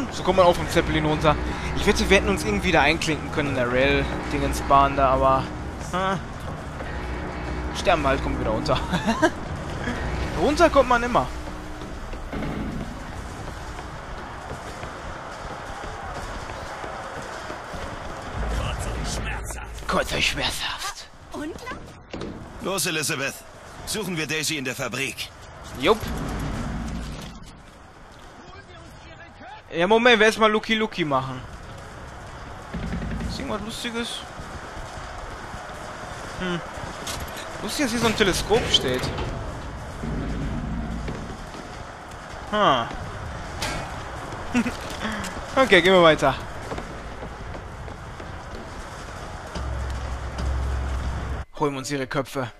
So kommt man auch vom Zeppelin runter. Ich wette, wir hätten uns irgendwie da einklinken können in der Rail-Dingensbahn da, aber... sterben halt, kommen wir wieder runter. Runter kommt man immer. Kurz und schmerzhaft. Und? Los, Elizabeth. Suchen wir Daisy in der Fabrik. Jupp. Ja, Moment, wir erstmal Lucky Lucky machen. Ist irgendwas Lustiges? Lustig, dass hier so ein Teleskop steht. Okay, gehen wir weiter. Holen wir uns ihre Köpfe.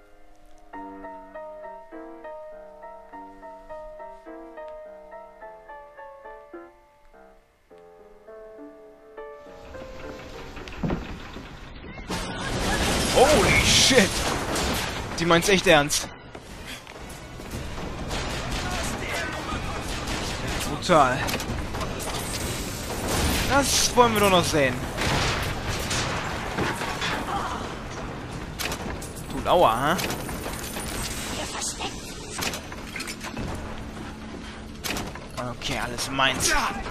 Holy shit! Die meint's echt ernst. Brutal. Das wollen wir doch noch sehen. Tut aua, hä? Okay, alles meins.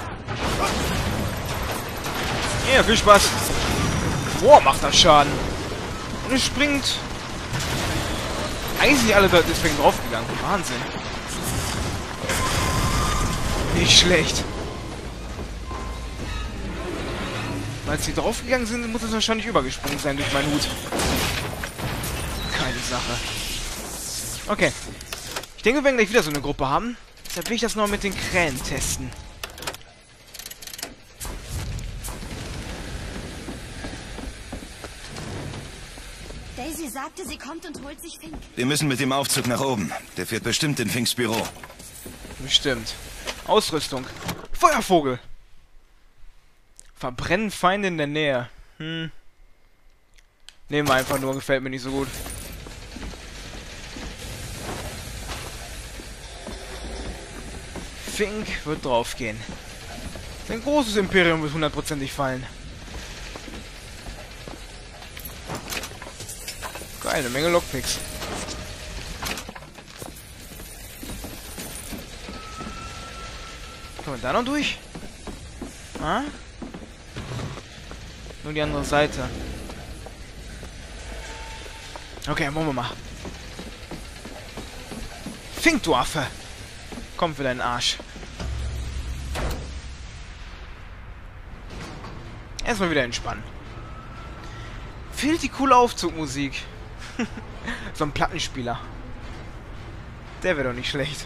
Ja, viel Spaß. Boah, macht das Schaden. Und es springt. Eigentlich sind die alle deswegen draufgegangen. Wahnsinn. Nicht schlecht. Weil sie draufgegangen sind, muss es wahrscheinlich übergesprungen sein durch meinen Hut. Keine Sache. Okay. Ich denke, wir werden gleich wieder so eine Gruppe haben. Deshalb will ich das noch mit den Krähen testen. Daisy sagte, sie kommt und holt sich Fink. Wir müssen mit dem Aufzug nach oben. Der fährt bestimmt in Finks Büro. Bestimmt. Ausrüstung. Feuervogel. Verbrennen Feinde in der Nähe. Nehmen wir einfach nur, gefällt mir nicht so gut. Fink wird draufgehen. Sein großes Imperium wird hundertprozentig fallen. Geil, eine Menge Lockpicks. Kommen wir da noch durch? Ah? Nur die andere Seite. Okay, wollen wir mal. Fink, du Affe! Komm für deinen Arsch. Erstmal wieder entspannen. Fehlt die coole Aufzugmusik. So ein Plattenspieler. Der wäre doch nicht schlecht.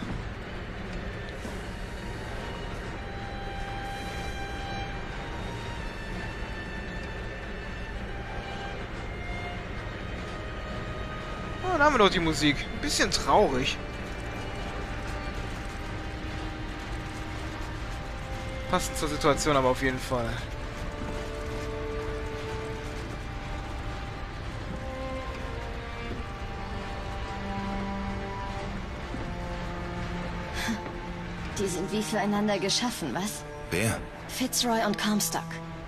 Oh, da haben wir doch die Musik. Ein bisschen traurig. Passend zur Situation aber auf jeden Fall. Die sind wie füreinander geschaffen, was? Wer? Fitzroy und Comstock.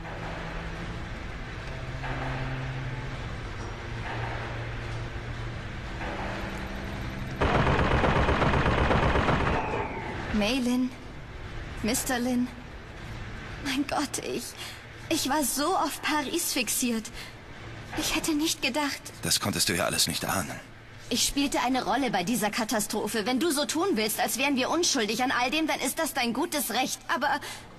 May Lin? Mr. Lin? Mein Gott, ich war so auf Paris fixiert. Ich hätte nicht gedacht. Das konntest du ja alles nicht ahnen. Ich spielte eine Rolle bei dieser Katastrophe. Wenn du so tun willst, als wären wir unschuldig an all dem, dann ist das dein gutes Recht. Aber...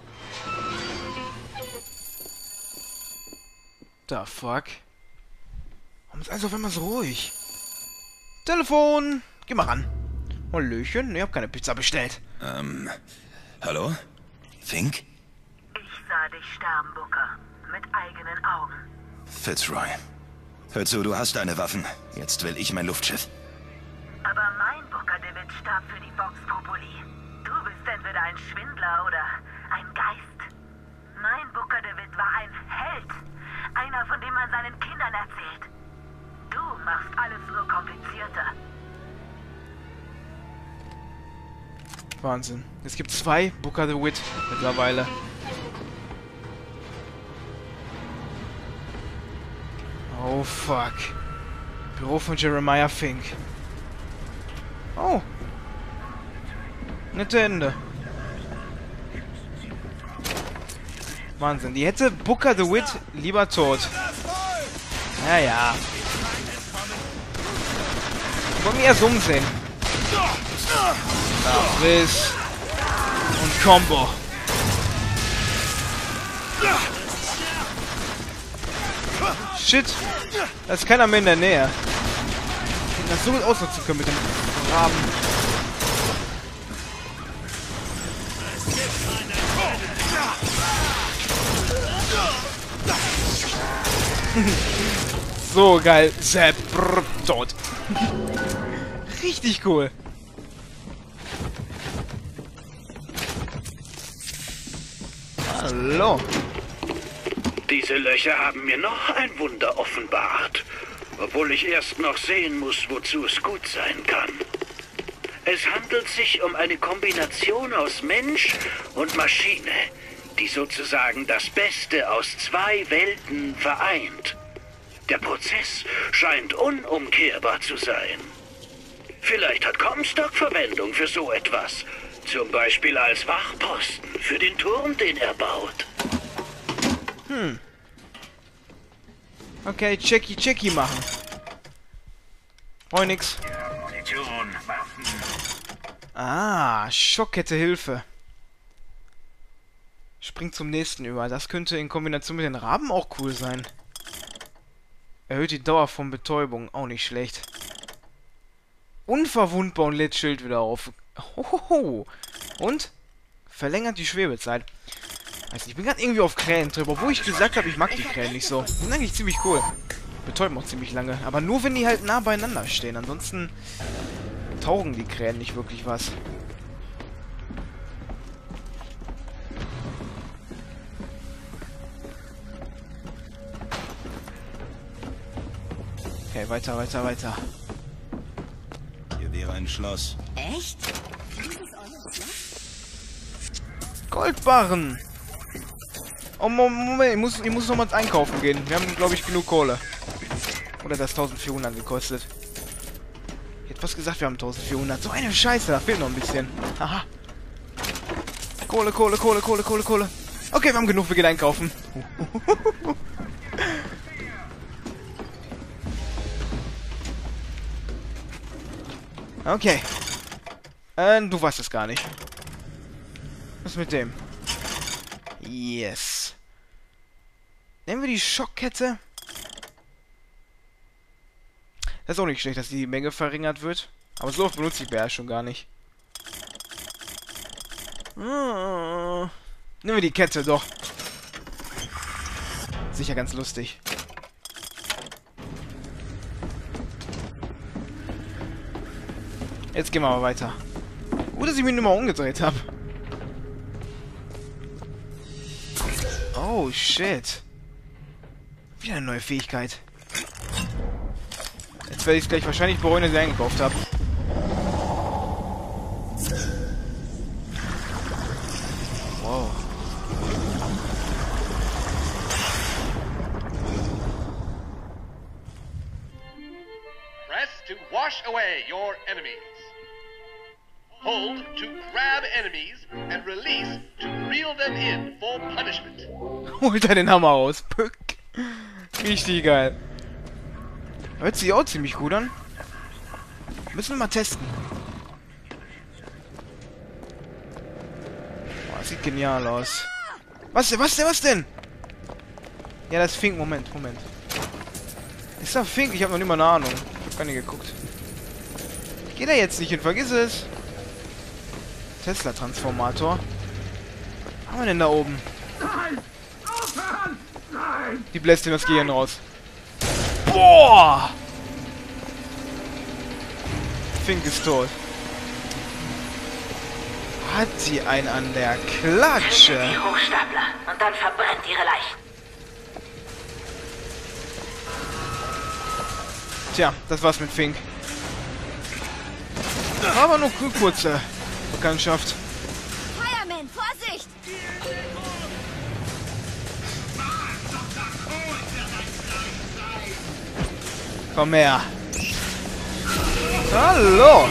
The fuck? Warum ist alles auf einmal so ruhig? Telefon! Geh mal ran. Hallöchen, ich hab keine Pizza bestellt. Hallo? Fink? Ich sah dich sterben, Booker. Mit eigenen Augen. Fitzroy. Hör zu, du hast deine Waffen. Jetzt will ich mein Luftschiff. Aber mein Booker DeWitt starb für die Vox Populi. Du bist entweder ein Schwindler oder ein Geist. Mein Booker DeWitt war ein Held. Einer, von dem man seinen Kindern erzählt. Du machst alles nur komplizierter. Wahnsinn. Es gibt 2 Booker the Wit mittlerweile. Oh, fuck. Büro von Jeremiah Fink. Oh. Nette Ende. Wahnsinn. Die hätte Booker the Wit lieber tot. Ja. Wollen wir erst umsehen. Riss. Und Combo. Shit. Da ist keiner mehr in der Nähe. Ich hätte das so gut ausnutzen können mit dem Raben. So geil. Sepp. Tot. Richtig cool. Hallo. Diese Löcher haben mir noch ein Wunder offenbart, obwohl ich erst noch sehen muss, wozu es gut sein kann. Es handelt sich um eine Kombination aus Mensch und Maschine, die sozusagen das Beste aus 2 Welten vereint. Der Prozess scheint unumkehrbar zu sein. Vielleicht hat Comstock Verwendung für so etwas. Zum Beispiel als Wachposten für den Turm, den er baut. Okay, Checky machen. Nix. Ah, Schockkette Hilfe. Springt zum nächsten über. Das könnte in Kombination mit den Raben auch cool sein. Erhöht die Dauer von Betäubung. Auch nicht schlecht. Unverwundbar und lädt Schild wieder auf. Hohoho. Und? Verlängert die Schwebezeit. Also ich bin gerade irgendwie auf Krähen drüber, obwohl ich gesagt habe, ich mag die Krähen nicht so. Die sind eigentlich ziemlich cool. Betäuben auch ziemlich lange. Aber nur, wenn die halt nah beieinander stehen. Ansonsten taugen die Krähen nicht wirklich was. Okay, weiter. Hier wäre ein Schloss. Echt? Goldbarren! Oh, Moment, ich muss noch mal ins Einkaufen gehen. Wir haben, glaube ich, genug Kohle. Oder das 1400 gekostet. Ich hätte fast gesagt, wir haben 1400. So eine Scheiße, da fehlt noch ein bisschen. Haha. Kohle. Okay, wir haben genug, wir gehen einkaufen. Okay. Du weißt es gar nicht. Was mit dem? Yes. Nehmen wir die Schockkette. Das ist auch nicht schlecht, dass die Menge verringert wird. Aber so oft benutze ich BR schon gar nicht. Nehmen wir die Kette, doch. Sicher ganz lustig. Jetzt gehen wir mal weiter. Gut, dass ich mich nur mal umgedreht habe. Oh, shit. Wieder eine neue Fähigkeit. Jetzt werde ich es gleich wahrscheinlich bereuen, dass ich eingekauft habe. Wow. Press to wash away your enemies. Hold to grab enemies and release to reel them in for punishment. Holt er den Hammer aus. Pück. Richtig geil. Hört sich auch ziemlich gut an. Müssen wir mal testen. Boah, sieht genial aus. Was denn? Ja, das ist Fink. Moment. Ist das Fink? Ich habe noch nicht mal eine Ahnung. Ich habe gar nicht geguckt. Ich gehe da jetzt nicht hin, vergiss es. Tesla-Transformator. Was haben wir denn da oben? Nein! Aufhören! Nein! Die bläst ihm das Gehirn raus. Boah! Fink ist tot. Hat sie einen an der Klatsche. Die Hochstapler und dann verbrennt ihre Leichen. Tja, das war's mit Fink. Aber nur kurze Bekanntschaft. Fireman, Vorsicht! Komm her. Hallo.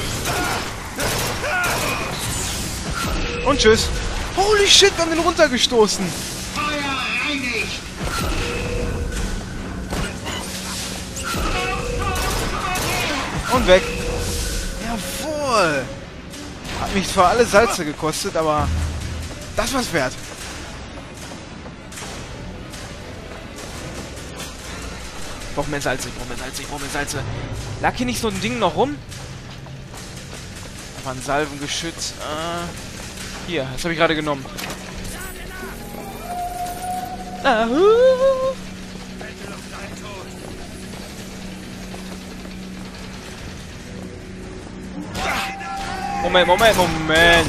Und tschüss. Holy shit, wir haben den runtergestoßen. Und weg. Jawohl. Hat mich zwar alle Salze gekostet, aber das war's wert. Ich brauch mehr Salze, ich brauch mehr Salze, ich brauch mehr Salze. Lag hier nicht so ein Ding noch rum? War ein Salvengeschütz. Hier, das habe ich gerade genommen. Moment.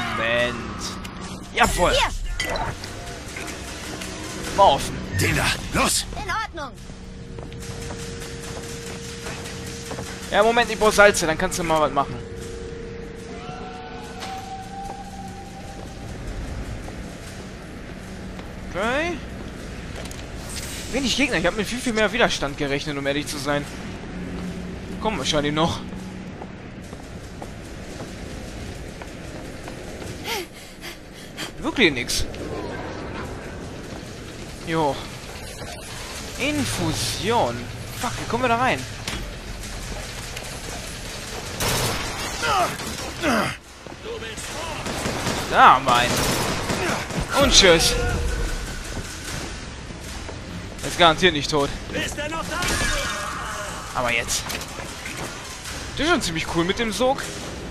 Jawohl. War offen. Den da, los! In Ordnung. Ja, Moment, ich brauche Salze, dann kannst du mal was machen. Okay. Wenig Gegner, ich habe mit viel mehr Widerstand gerechnet, um ehrlich zu sein. Kommen wahrscheinlich noch. Wirklich nix. Jo. Infusion. Fuck, wie kommen wir da rein? Da haben wir einen. Und tschüss. Ist garantiert nicht tot. Aber jetzt. Das ist schon ziemlich cool mit dem Sog.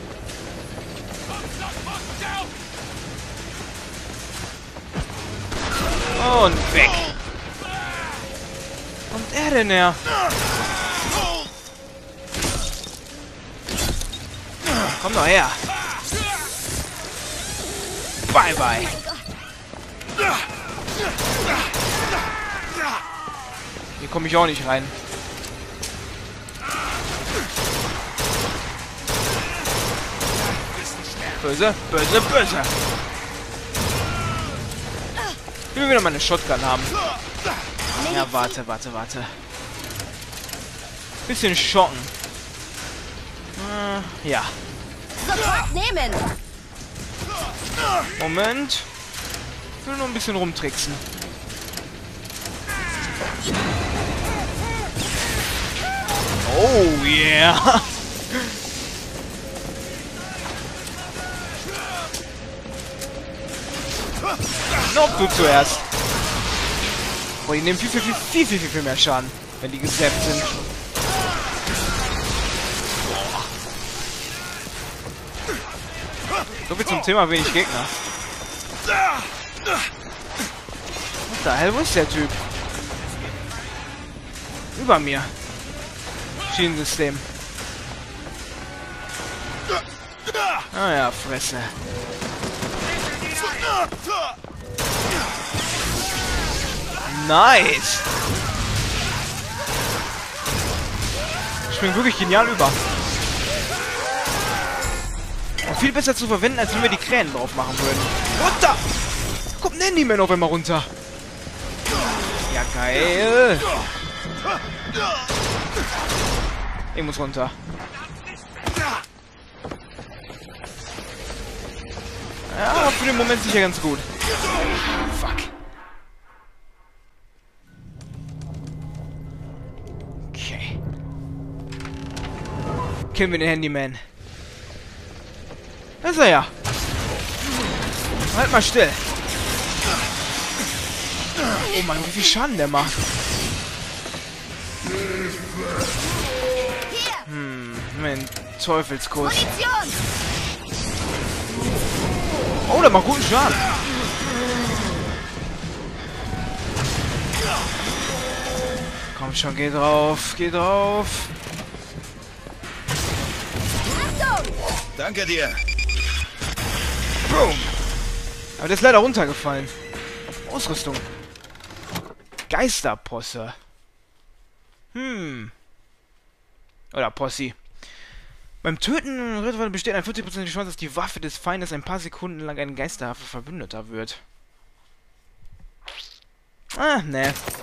Und weg. Und er denn her? Komm doch her. Bye, bye. Hier komme ich auch nicht rein. Böse, böse, böse. Ich will wieder meine Shotgun haben. Ja, warte. Bisschen schocken. Ja. Sofort nehmen! Moment. Ich will nur ein bisschen rumtricksen. Oh yeah. Noch du zuerst. Boah, die nehmen viel mehr Schaden, wenn die gesappt sind. So viel zum Thema wenig Gegner. Was der hell, wo ist der Typ? Über mir. Schienensystem. Ah ja, Fresse. Nice! Ich springe wirklich genial über. Und viel besser zu verwenden, als wenn wir die Krähen drauf machen würden. Runter! Kommt ein Handyman auf einmal runter. Ja, geil. Ich muss runter. Ja, aber für den Moment sicher ganz gut. Fuck. Okay. Killen wir den Handyman. Da ist er ja. Halt mal still. Oh Mann, wie viel Schaden der macht. Mein Teufelskuss. Oh, der macht guten Schaden. Komm schon, geh drauf, geh drauf. Danke dir. Boom. Aber der ist leider runtergefallen. Ausrüstung. Geisterposse. Oder Possi. Beim Töten Ritual besteht eine 40% Chance, dass die Waffe des Feindes ein paar Sekunden lang ein geisterhafter Verbündeter wird. Ah, ne.